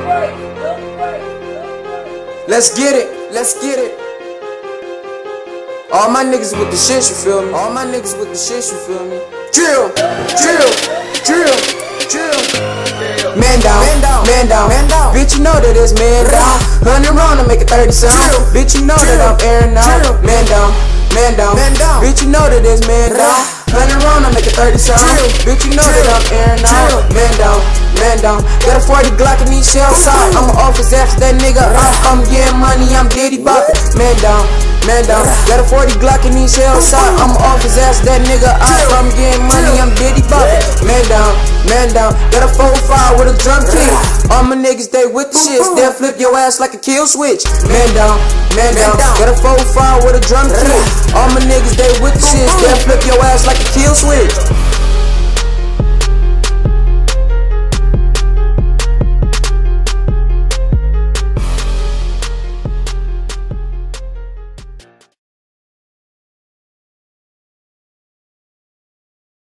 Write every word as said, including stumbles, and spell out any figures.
Let's get it, let's get it. All my niggas with the shit, you feel me? All my niggas with the shit, you feel me? Drill, drill, drill, drill. Man down, man down, man down. Bitch, you know that it's man down. Hundred round to make it thirty sound. Bitch, you know that I'm airing out. Man down, man down, man down. Bitch, you know that it's man down. Hundred round to make it thirty sound. Bitch, you know that I'm airing out. Man down, man down. Got a forty Glock in these shells out. I'm an office after that nigga. I'm getting money, I'm Diddy Boppin'. Man down, man down. Got a forty Glock in these shells out. I'm off his ass, that nigga out. I'm getting money, I'm Diddy Boppin'. Man down, man down. Got a four five with a drum kit. All my niggas, they with the shits. They'll flip your ass like a kill switch. Man down, man down. Got a four five with a drum kit. All my niggas, they with the shits. They'll flip your ass like a kill switch.